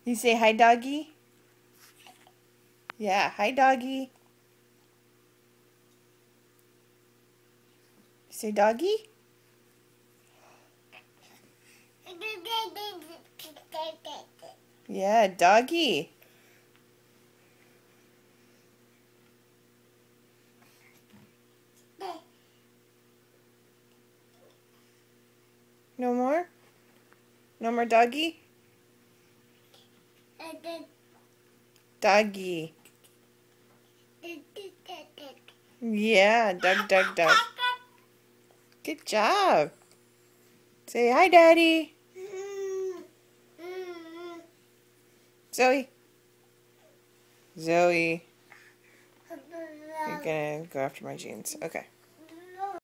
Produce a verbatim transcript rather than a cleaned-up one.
You say hi, Doggie? Yeah, hi, Doggie. You say Doggie? Yeah, Doggie. No more? No more Doggie? Doggie. Yeah, Doug, Doug, Doug. Good job. Say hi, Daddy. Zoe. Zoe. You're gonna go after my jeans. Okay.